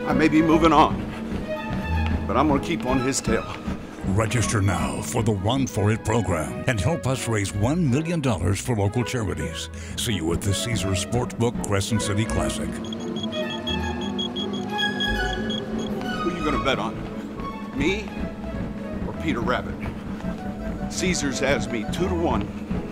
I may be moving on, but I'm gonna keep on his tail. Register now for the Run For It program and help us raise $1 million for local charities. See you at the Caesars Sportsbook Crescent City Classic. Who you gonna bet on? Me or Peter Rabbit? Caesars has me 2-1.